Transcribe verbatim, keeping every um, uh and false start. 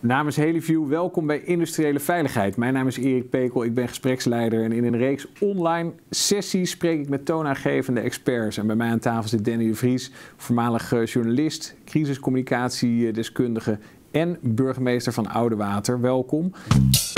Namens Helieview, welkom bij Industriële Veiligheid. Mijn naam is Erik Pekel, ik ben gespreksleider en in een reeks online sessies spreek ik met toonaangevende experts. En bij mij aan tafel zit Danny de Vries, voormalig journalist, crisiscommunicatiedeskundige en burgemeester van Oudewater. Welkom.